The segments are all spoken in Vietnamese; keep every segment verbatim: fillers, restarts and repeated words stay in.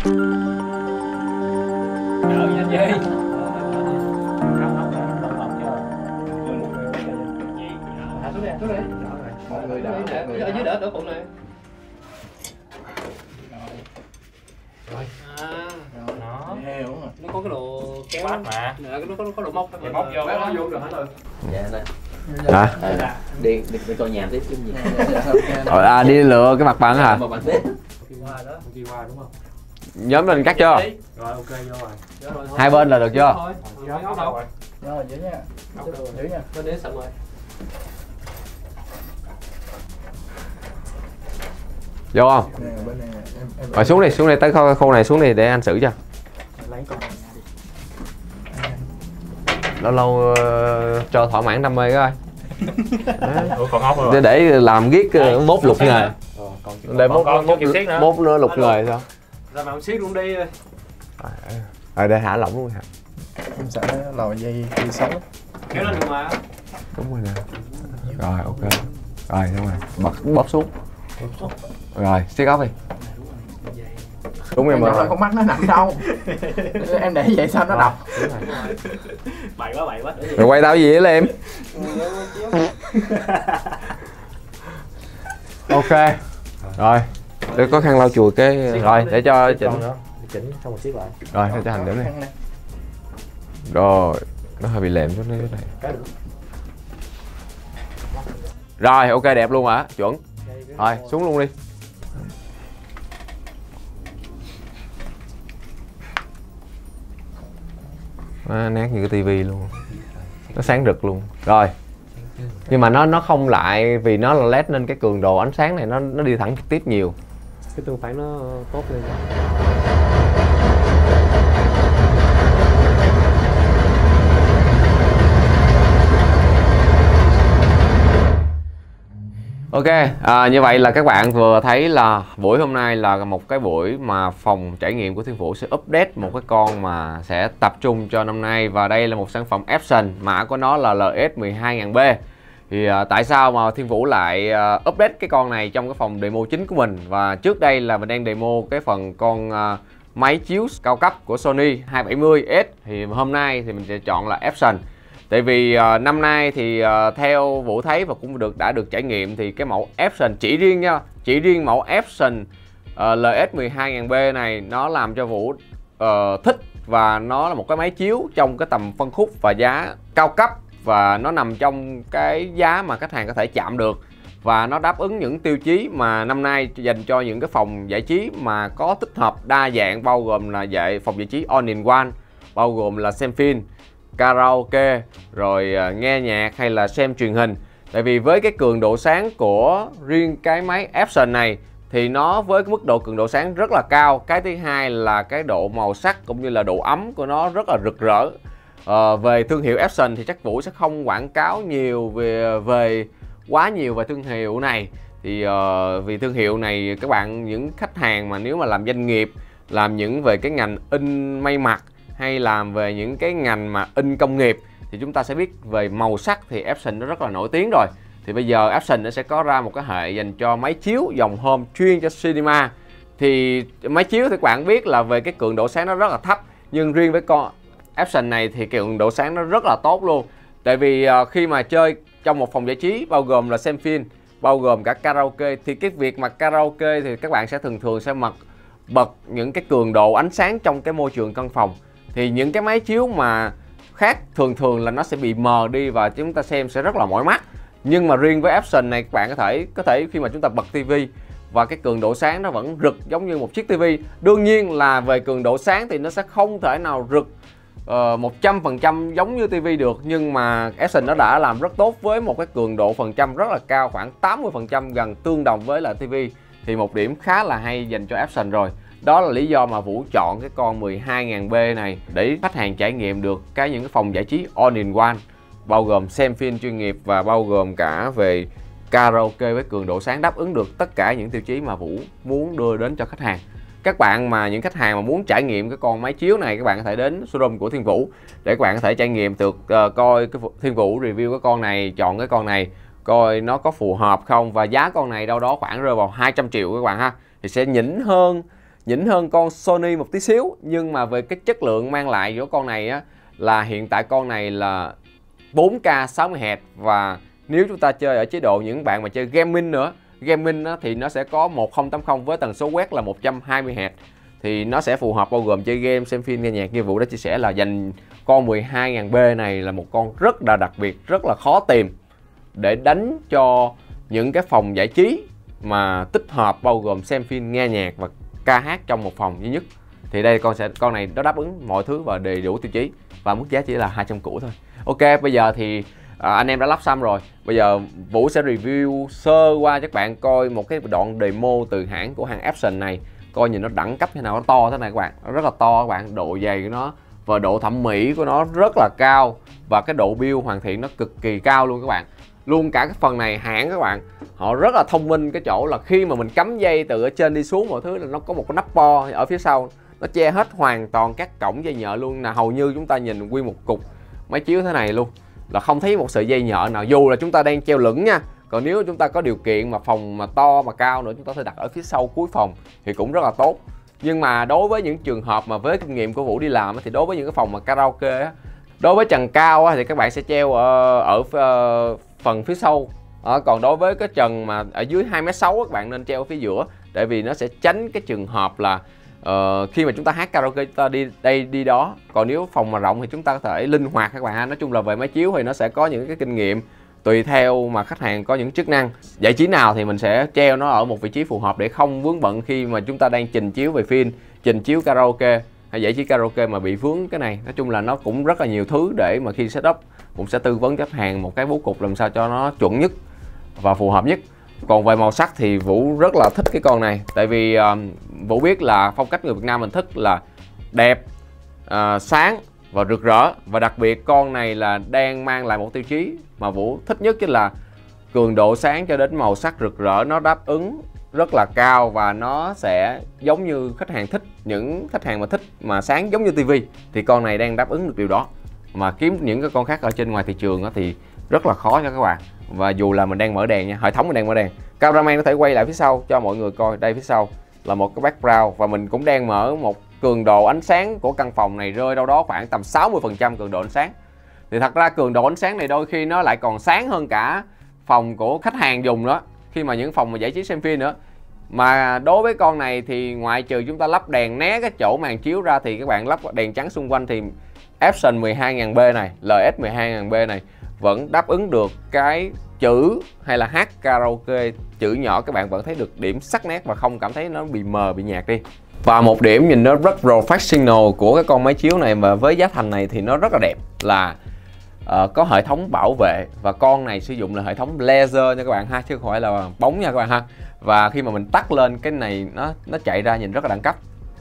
Đợi nhanh đi. Mọi người đỡ, mọi người ở dưới đỡ đỡ phụ này. Rồi. À, Đó. heo mà. nó có cái đồ kéo Quát mà. Nè, nó có có đồ móc. Thì móc vô đó. vô được hết rồi. Dạ đây. Hả? Đi đi đi coi nhà tiếp chứ gì. Rồi, à, đi lựa cái mặt bằng hả? Mà bạn biết. Đi qua đó. Đi qua đúng không? Nhóm mình cắt chưa? Rồi ok vô rồi. Dạ rồi, thôi. Hai bên là được chưa? Thôi, Rồi, rồi, đâu đâu. rồi. Rồi giữ nha. Giữ nha. Bên đấy xong rồi. Vô không? Nè bên này em em. Rồi xuống đi, xuống đi tới khu khu này xuống đi để anh xử cho. Lấy con này đi. Lâu lâu ờ, cho thỏa mãn đam mê coi. Ủa còn ốc rồi. Để, để làm giết ờ, mốt lục nghề. Ờ, còn Để còn mốt con mốt chưa kịp xiết nữa. mốt nữa lục nghề sao? Rồi mà ông siết luôn đi. Rồi để thả lỏng luôn hả? Em sẽ lòi dây dây xấu. Kéo lên được mà. Đúng rồi nè. Rồi ok. Rồi xong rồi. Bật bóp xuống. Rồi, siết ốc đi. Đúng em Em ơi. ơi con mắt nó nằm đâu. Em để vậy sao nó độc. Bậy quá bậy quá. Rồi quay tao gì vậy em? Ok. Rồi. Để có khăn lau chùi cái rồi để cho chỉnh. Chỉnh xong rồi xiết lại. Rồi để cho hành điểm này. Rồi, nó hơi bị lẹm chút này. Cái được. Rồi, ok đẹp luôn hả? Chuẩn. Rồi, xuống luôn đi. À, nát như cái tivi luôn. Nó sáng rực luôn. Rồi. Nhưng mà nó nó không lại vì nó là led nên cái cường độ ánh sáng này nó nó đi thẳng trực tiếp nhiều. Cái tương phản nó tốt lên. Ok, à, như vậy là các bạn vừa thấy là buổi hôm nay là một cái buổi mà phòng trải nghiệm của Thiên Vũ sẽ update một cái con mà sẽ tập trung cho năm nay. Và đây là một sản phẩm Epson, mã của nó là L S một hai không không B. Thì à, tại sao mà Thiên Vũ lại à, update cái con này trong cái phòng demo chính của mình? Và trước đây là mình đang demo cái phần con à, máy chiếu cao cấp của Sony hai bảy mươi S. Thì hôm nay thì mình sẽ chọn là Epson. Tại vì uh, năm nay thì uh, theo Vũ thấy và cũng được đã được trải nghiệm thì cái mẫu Epson chỉ riêng nha, chỉ riêng mẫu Epson uh, L S một hai không không B này nó làm cho Vũ uh, thích, và nó là một cái máy chiếu trong cái tầm phân khúc và giá cao cấp, và nó nằm trong cái giá mà khách hàng có thể chạm được, và nó đáp ứng những tiêu chí mà năm nay dành cho những cái phòng giải trí mà có tích hợp đa dạng, bao gồm là dạy phòng giải trí all in one, bao gồm là xem phim, karaoke, rồi uh, nghe nhạc hay là xem truyền hình. Tại vì với cái cường độ sáng của riêng cái máy Epson này thì nó với cái mức độ cường độ sáng rất là cao. Cái thứ hai là cái độ màu sắc cũng như là độ ấm của nó rất là rực rỡ. uh, Về thương hiệu Epson thì chắc Vũ sẽ không quảng cáo nhiều về về quá nhiều về thương hiệu này. Thì uh, vì thương hiệu này các bạn, những khách hàng mà nếu mà làm doanh nghiệp, làm những về cái ngành in may mặc hay làm về những cái ngành mà in công nghiệp thì chúng ta sẽ biết về màu sắc thì Epson nó rất là nổi tiếng rồi. Thì bây giờ Epson nó sẽ có ra một cái hệ dành cho máy chiếu dòng home chuyên cho cinema. Thì máy chiếu thì các bạn biết là về cái cường độ sáng nó rất là thấp, nhưng riêng với con Epson này thì cái cường độ sáng nó rất là tốt luôn. Tại vì uh, khi mà chơi trong một phòng giải trí bao gồm là xem phim, bao gồm cả karaoke, thì cái việc mà karaoke thì các bạn sẽ thường thường sẽ bật bật những cái cường độ ánh sáng trong cái môi trường căn phòng. Thì những cái máy chiếu mà khác thường thường là nó sẽ bị mờ đi và chúng ta xem sẽ rất là mỏi mắt. Nhưng mà riêng với Epson này các bạn có thể có thể khi mà chúng ta bật tivi và cái cường độ sáng nó vẫn rực giống như một chiếc tivi. Đương nhiên là về cường độ sáng thì nó sẽ không thể nào rực uh, một trăm phần trăm giống như tivi được, nhưng mà Epson nó đã làm rất tốt với một cái cường độ phần trăm rất là cao, khoảng tám mươi phần trăm, gần tương đồng với là tivi. Thì một điểm khá là hay dành cho Epson rồi. Đó là lý do mà Vũ chọn cái con mười hai không không B này để khách hàng trải nghiệm được cái những cái phòng giải trí all in one, bao gồm xem phim chuyên nghiệp và bao gồm cả về karaoke với cường độ sáng đáp ứng được tất cả những tiêu chí mà Vũ muốn đưa đến cho khách hàng. Các bạn mà những khách hàng mà muốn trải nghiệm cái con máy chiếu này, các bạn có thể đến showroom của Thiên Vũ để các bạn có thể trải nghiệm được, uh, coi cái Thiên Vũ review cái con này, chọn cái con này coi nó có phù hợp không, và giá con này đâu đó khoảng rơi vào hai trăm triệu các bạn ha. Thì sẽ nhỉnh hơn nhỉnh hơn con Sony một tí xíu, nhưng mà về cái chất lượng mang lại của con này á, là hiện tại con này là bốn K sáu mươi héc, và nếu chúng ta chơi ở chế độ những bạn mà chơi gaming nữa, gaming á, thì nó sẽ có một không tám không với tần số quét là một trăm hai mươi héc, thì nó sẽ phù hợp bao gồm chơi game, xem phim, nghe nhạc. Như Vũ đã chia sẻ là dành con mười hai nghìn B này là một con rất là đặc biệt, rất là khó tìm để đánh cho những cái phòng giải trí mà tích hợp bao gồm xem phim, nghe nhạc và ca hát trong một phòng duy nhất. Thì đây con sẽ con này nó đáp ứng mọi thứ và đầy đủ tiêu chí, và mức giá chỉ là hai trăm củ thôi. Ok, bây giờ thì à, anh em đã lắp xong rồi. Bây giờ Vũ sẽ review sơ qua cho các bạn coi một cái đoạn demo từ hãng của hãng Epson này, coi nhìn nó đẳng cấp thế nào. Nó to thế này các bạn, nó rất là to các bạn, độ dày của nó và độ thẩm mỹ của nó rất là cao, và cái độ build hoàn thiện nó cực kỳ cao luôn các bạn. Luôn cả cái phần này hãng các bạn, họ rất là thông minh cái chỗ là khi mà mình cắm dây từ ở trên đi xuống mọi thứ là nó có một cái nắp bo ở phía sau, nó che hết hoàn toàn các cổng dây nhợ luôn, là hầu như chúng ta nhìn nguyên một cục máy chiếu thế này luôn là không thấy một sợi dây nhợ nào, dù là chúng ta đang treo lửng nha. Còn nếu chúng ta có điều kiện mà phòng mà to mà cao nữa, chúng ta có thể đặt ở phía sau cuối phòng thì cũng rất là tốt. Nhưng mà đối với những trường hợp mà với kinh nghiệm của Vũ đi làm thì đối với những cái phòng mà karaoke á, đối với trần cao á, thì các bạn sẽ treo ở, ở phần phía sau. À, còn đối với cái trần mà ở dưới hai mét sáu các bạn nên treo ở phía giữa, tại vì nó sẽ tránh cái trường hợp là uh, khi mà chúng ta hát karaoke chúng ta đi đây đi đó. Còn nếu phòng mà rộng thì chúng ta có thể linh hoạt các bạn. Nói chung là về máy chiếu thì nó sẽ có những cái kinh nghiệm tùy theo mà khách hàng có những chức năng giải trí nào thì mình sẽ treo nó ở một vị trí phù hợp để không vướng bận khi mà chúng ta đang trình chiếu về phim, trình chiếu karaoke hay giải trí karaoke mà bị vướng cái này. Nói chung là nó cũng rất là nhiều thứ để mà khi setup cũng sẽ tư vấn cho khách hàng một cái bố cục làm sao cho nó chuẩn nhất và phù hợp nhất. Còn về màu sắc thì Vũ rất là thích cái con này, tại vì uh, Vũ biết là phong cách người Việt Nam mình thích là đẹp, uh, sáng và rực rỡ, và đặc biệt con này là đang mang lại một tiêu chí mà Vũ thích nhất, chính là cường độ sáng cho đến màu sắc rực rỡ, nó đáp ứng rất là cao, và nó sẽ giống như khách hàng thích, những khách hàng mà thích mà sáng giống như tivi thì con này đang đáp ứng được điều đó. Mà kiếm những cái con khác ở trên ngoài thị trường đó thì rất là khó cho các bạn. Và dù là mình đang mở đèn nha, hệ thống mình đang mở đèn, cameraman có thể quay lại phía sau cho mọi người coi. Đây phía sau là một cái background, và mình cũng đang mở một cường độ ánh sáng của căn phòng này rơi đâu đó khoảng tầm sáu mươi phần trăm cường độ ánh sáng. Thì thật ra cường độ ánh sáng này đôi khi nó lại còn sáng hơn cả phòng của khách hàng dùng đó, khi mà những phòng mà giải trí xem phim nữa. Mà đối với con này thì ngoại trừ chúng ta lắp đèn né cái chỗ màn chiếu ra thì các bạn lắp đèn trắng xung quanh thì Epson mười hai nghìn B này, lờ ét mười hai nghìn B này vẫn đáp ứng được cái chữ hay là hát karaoke chữ nhỏ, các bạn vẫn thấy được điểm sắc nét và không cảm thấy nó bị mờ, bị nhạt đi. Và một điểm nhìn nó rất professional của cái con máy chiếu này mà với giá thành này thì nó rất là đẹp là uh, có hệ thống bảo vệ, và con này sử dụng là hệ thống laser nha các bạn ha, chứ không phải là bóng nha các bạn ha. Và khi mà mình tắt lên cái này nó nó chạy ra nhìn rất là đẳng cấp.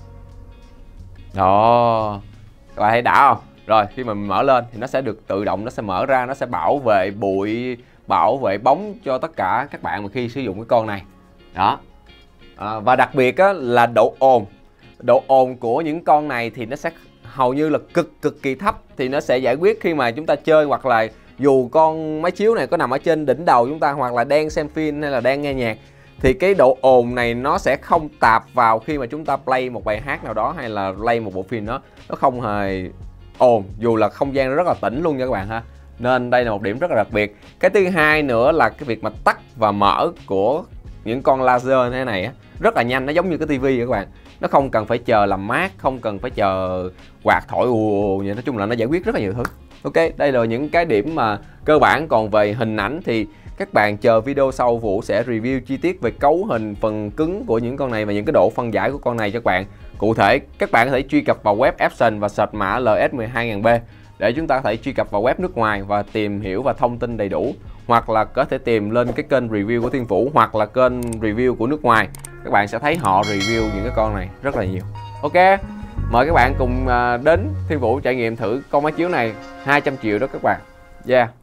Đó, các bạn thấy đã không? Rồi khi mà mình mở lên thì nó sẽ được tự động, nó sẽ mở ra, nó sẽ bảo vệ bụi, bảo vệ bóng cho tất cả các bạn mà khi sử dụng cái con này. Đó. À, và đặc biệt á, là độ ồn. Độ ồn của những con này thì nó sẽ hầu như là cực cực kỳ thấp, thì nó sẽ giải quyết khi mà chúng ta chơi, hoặc là dù con máy chiếu này có nằm ở trên đỉnh đầu chúng ta, hoặc là đang xem phim hay là đang nghe nhạc, thì cái độ ồn này nó sẽ không tạp vào khi mà chúng ta play một bài hát nào đó hay là play một bộ phim đó, nó không hề ồn, dù là không gian rất là tĩnh luôn nha các bạn ha. Nên đây là một điểm rất là đặc biệt. Cái thứ hai nữa là cái việc mà tắt và mở của những con laser như thế này á, rất là nhanh, nó giống như cái tivi các bạn. Nó không cần phải chờ làm mát, không cần phải chờ quạt thổi ù vậy. Nói chung là nó giải quyết rất là nhiều thứ. Ok, đây là những cái điểm mà cơ bản. Còn về hình ảnh thì các bạn chờ video sau, Vũ sẽ review chi tiết về cấu hình, phần cứng của những con này và những cái độ phân giải của con này cho các bạn. Cụ thể, các bạn có thể truy cập vào web Epson và search mã L S mười hai nghìn B để chúng ta có thể truy cập vào web nước ngoài và tìm hiểu và thông tin đầy đủ. Hoặc là có thể tìm lên cái kênh review của Thiên Vũ hoặc là kênh review của nước ngoài. Các bạn sẽ thấy họ review những cái con này rất là nhiều. Ok, mời các bạn cùng đến Thiên Vũ trải nghiệm thử con máy chiếu này hai trăm triệu đó các bạn. Yeah.